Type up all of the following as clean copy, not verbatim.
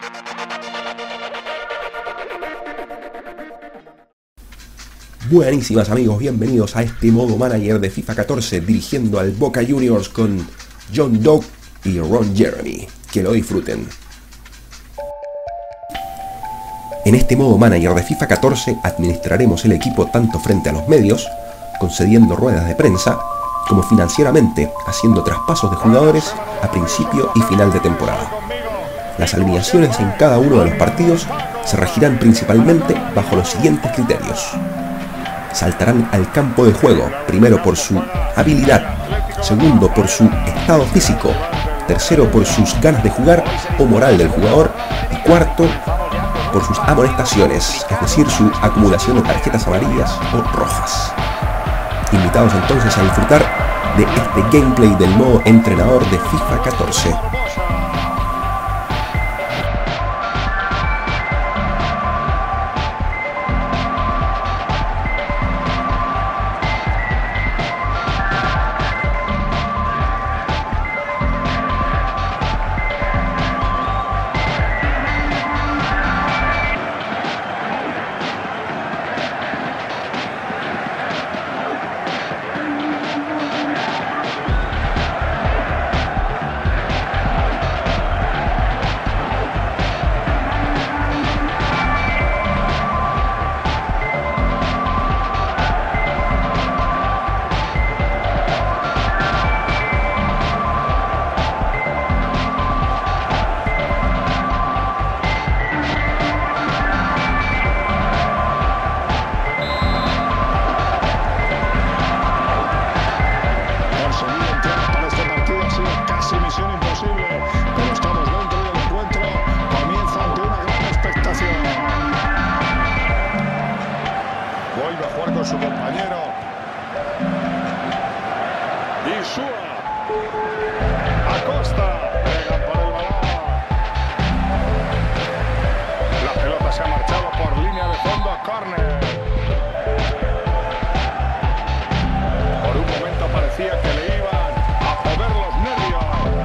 Buenísimas amigos, bienvenidos a este modo manager de FIFA 14 dirigiendo al Boca Juniors con John Doe y Ron Jeremy. Que lo disfruten. En este modo manager de FIFA 14 administraremos el equipo tanto frente a los medios, concediendo ruedas de prensa, como financieramente, haciendo traspasos de jugadores a principio y final de temporada. Las alineaciones en cada uno de los partidos se regirán principalmente bajo los siguientes criterios. Saltarán al campo de juego, primero por su habilidad, segundo por su estado físico, tercero por sus ganas de jugar o moral del jugador y cuarto por sus amonestaciones, es decir, su acumulación de tarjetas amarillas o rojas. Invitados entonces a disfrutar de este gameplay del modo entrenador de FIFA 14. Su compañero Insúa, Acosta, pegan por el balón, la pelota se ha marchado por línea de fondo a córner. Por un momento parecía que le iban a joder los nervios.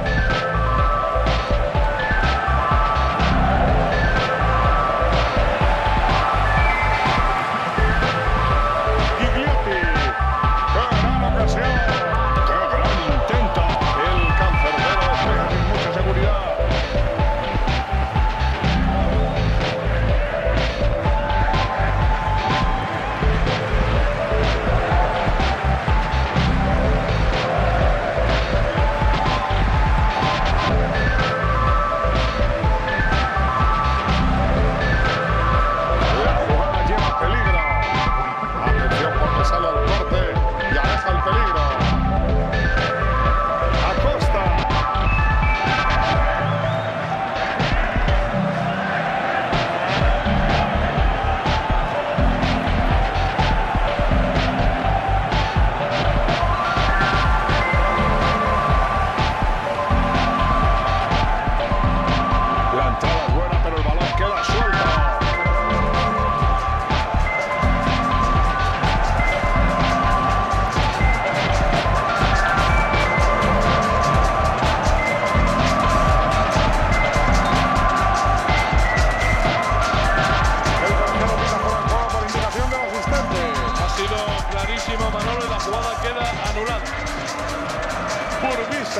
Manolo, y la jugada queda anulada. Burguiso.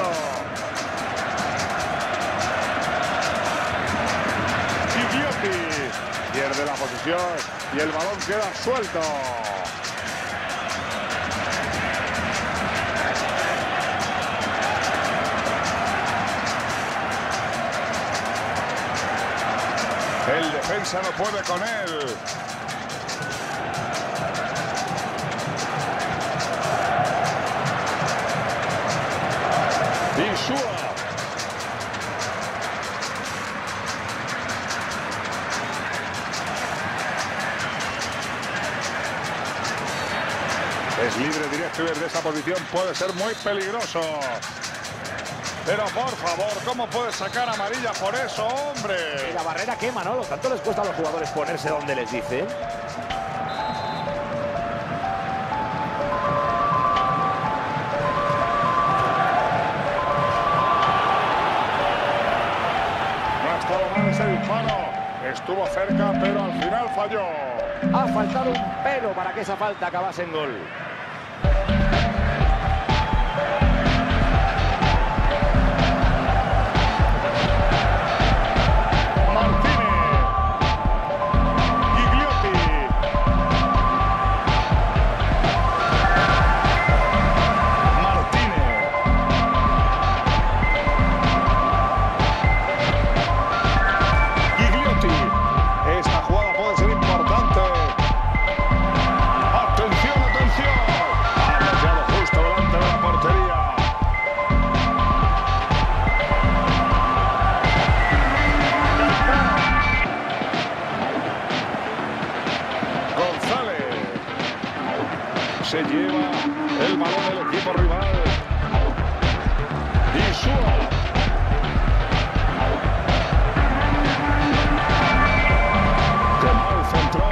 Idioti. Pierde la posición y el balón queda suelto. El defensa no puede con él. Insúa. Es libre directo y desde esa posición puede ser muy peligroso. Pero por favor, ¿cómo puedes sacar amarilla por eso, hombre? Y la barrera quema, ¿no? ¿Tanto les cuesta a los jugadores ponerse donde les dicen? No ha estado mal ese Alfaro estuvo cerca, pero al final falló. Ha faltado un pelo para que esa falta acabase en gol. Se lleva el balón del equipo rival. Insúa. Qué mal centró.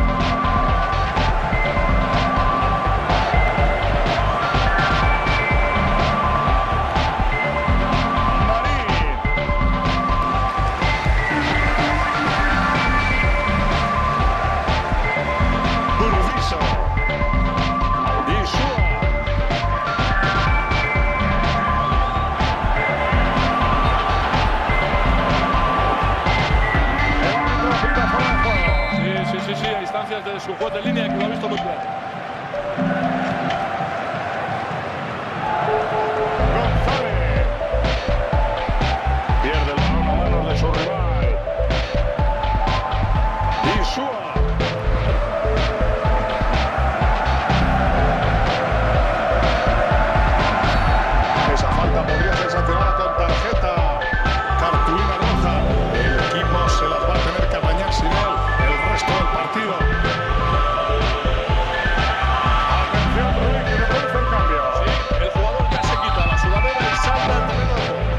Marín. Burdizo. De su juez de línea, que lo ha visto muy claro. González pierde el balón a manos de su rival. Insúa. Esa falta podría ser sancionada con tarjeta, cartulina roja. El equipo se las va a tener que apañar sin él el resto del partido. Atención, Rui, que no puede hacer cambio. Sí, el jugador ya se quita la sudadera y salta al terreno de juego.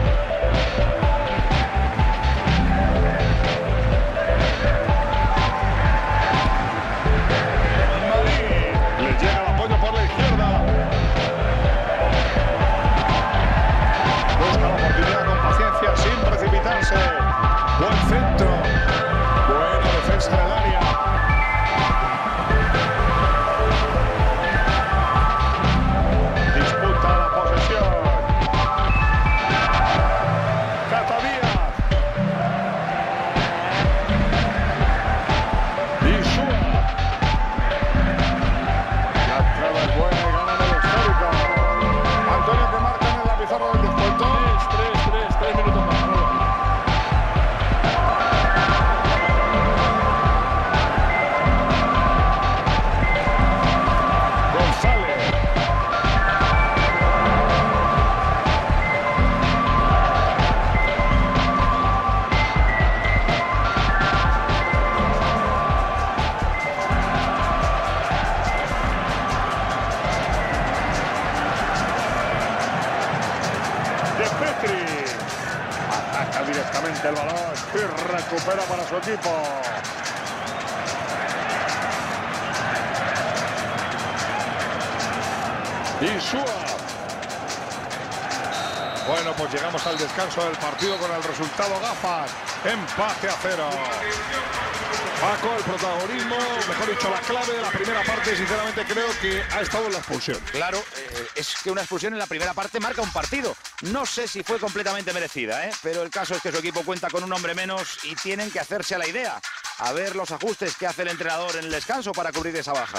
Marín le llega el apoyo por la izquierda. Busca la oportunidad con paciencia, sin precipitarse. Buen centro. Buena defensa del área. Disputa la posesión. Cata Díaz. Insúa. La entrada es buena y gana el histórico. Antonio, que marca en la pizarra del descuento. 3 minutos más. González. De Petri. Ataca directamente el balón y recupera para su equipo. Insúa. Bueno, pues llegamos al descanso del partido con el resultado gafas. Empate a 0. Paco, el protagonismo, mejor dicho, la clave de la primera parte, sinceramente creo que ha estado en la expulsión. Claro, es que una expulsión en la primera parte marca un partido. No sé si fue completamente merecida, pero el caso es que su equipo cuenta con un hombre menos y tienen que hacerse a la idea. A ver los ajustes que hace el entrenador en el descanso para cubrir esa baja.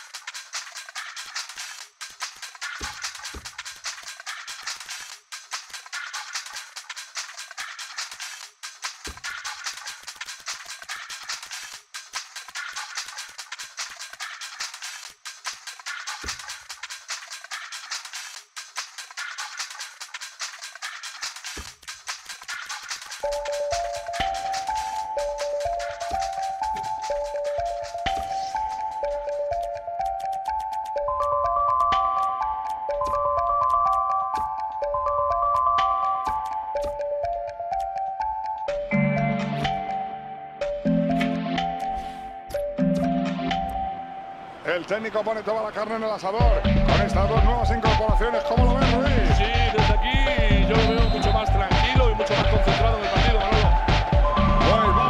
El técnico pone toda la carne en el asador con estas dos nuevas incorporaciones. ¿Cómo lo ves, Ruiz? Sí, desde aquí yo lo veo mucho más tranquilo y mucho más concentrado en el partido, Manolo. Pues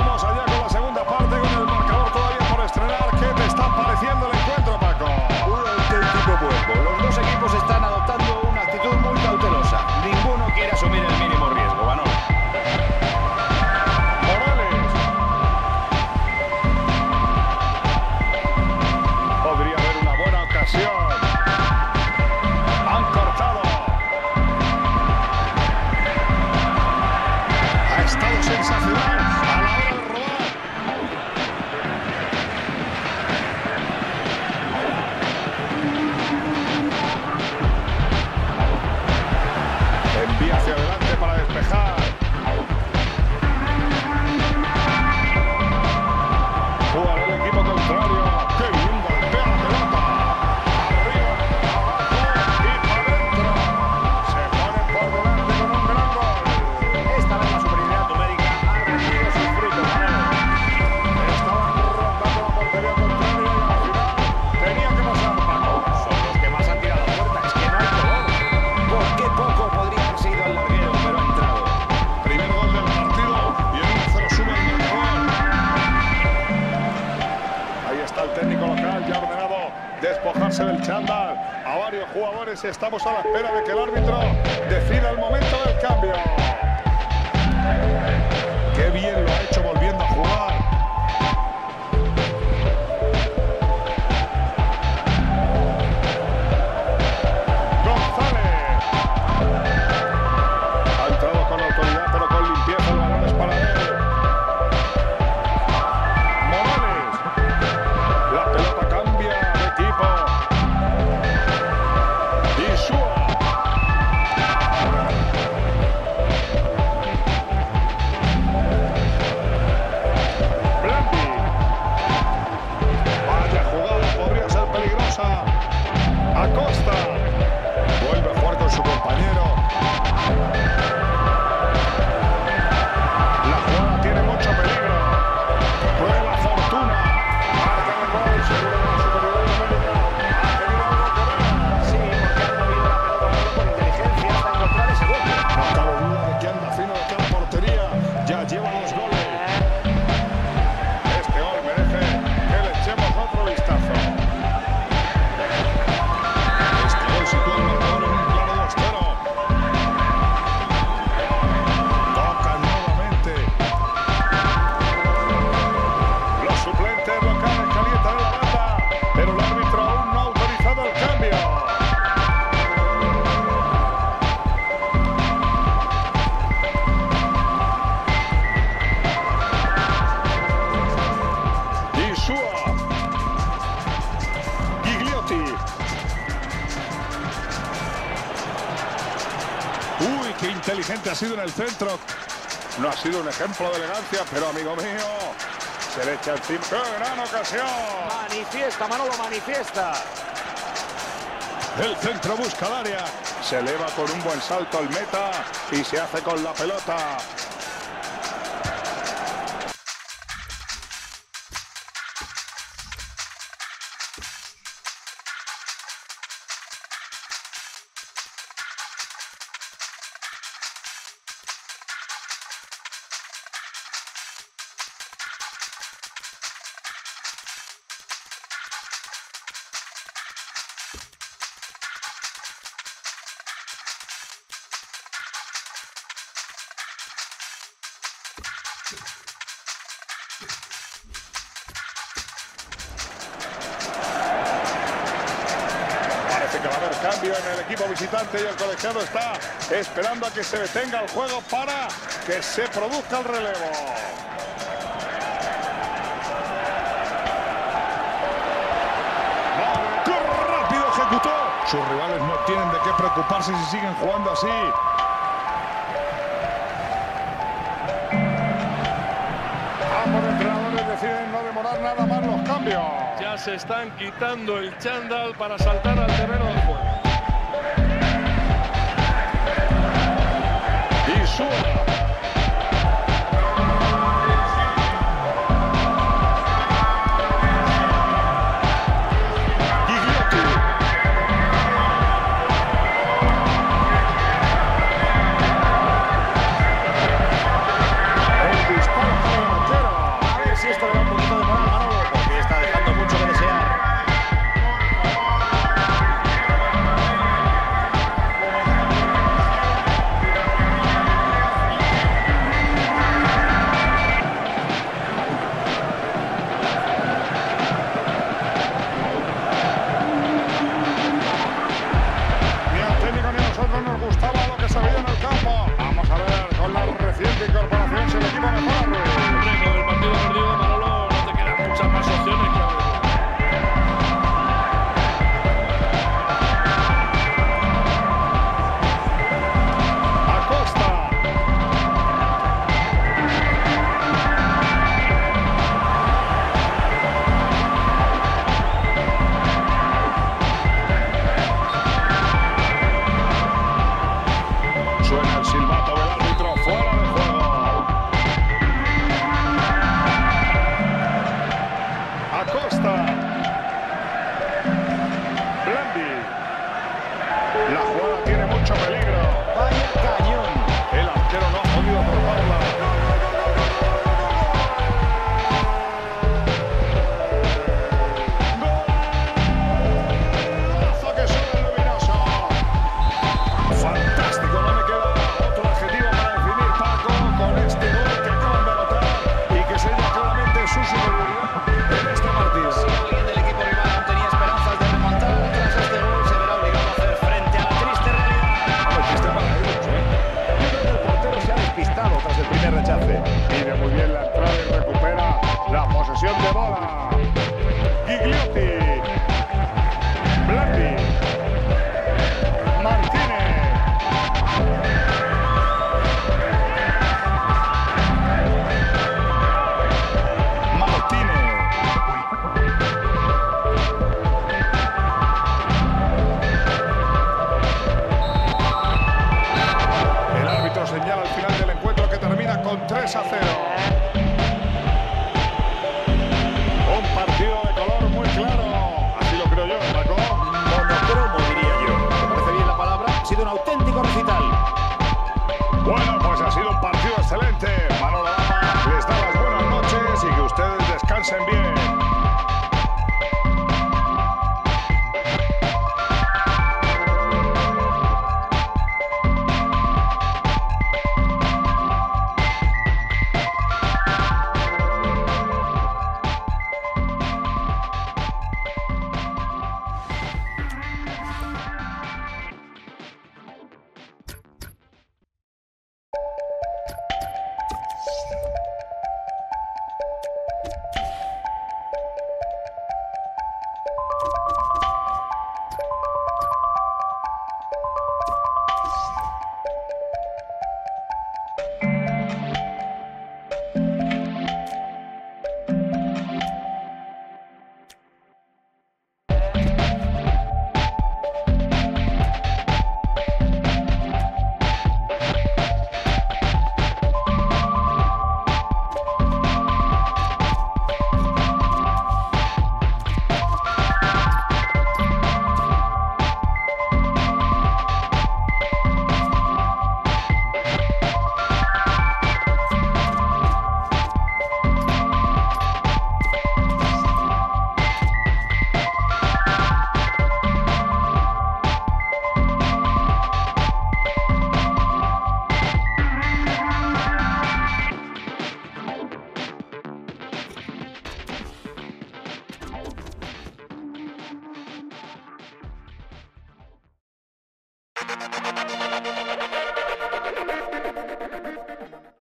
base del chándal a varios jugadores. Estamos a la espera de que el árbitro decida el momento del cambio. Qué bien lo ha hecho volviendo a jugar. González. Ha entrado con autoridad, pero con limpieza. El balón es para él. Morales. La pelota cambia de equipo. Insúa. Blandi. Vaya jugada, podría ser peligrosa. Acosta. Vuelve a jugar con su compañero. La jugada tiene mucho peligro. Prueba Fortuna. Marca el gol. Seguro de la superioridad numérica. Ha tenido algo que ver. Sí, porque ha movido la pelota con inteligencia hasta encontrar ese gol. No cabe duda de que anda fino de cada portería. Ya lleva 2 goles. Este gol merece que le echemos otro vistazo. Este gol sitúa el marcador en un claro 2-0. Tocan nuevamente. Los suplentes locales calientan en la banda, pero el árbitro aún no ha autorizado el cambio. Insúa. Gigliotti. Uy, qué inteligente ha sido en el centro. No ha sido un ejemplo de elegancia, pero amigo mío, se le echa encima. ¡Qué gran ocasión! Manifiesta, Manolo, manifiesta. El centro busca el área. Se eleva con un buen salto al meta y se hace con la pelota. Parece que va a haber cambio en el equipo visitante y el colegiado está esperando a que se detenga el juego para que se produzca el relevo. ¡Qué rápido ejecutó! Sus rivales no tienen de qué preocuparse si siguen jugando así. Ambos entrenadores deciden no demorar nada más los cambios. Ya se están quitando el chándal para saltar al terreno del juego. Insúa. Gigliotti. El disparo para el arquero. A ver si esto le da un poquito de moral, Manolo, porque está dejando mucho que desear.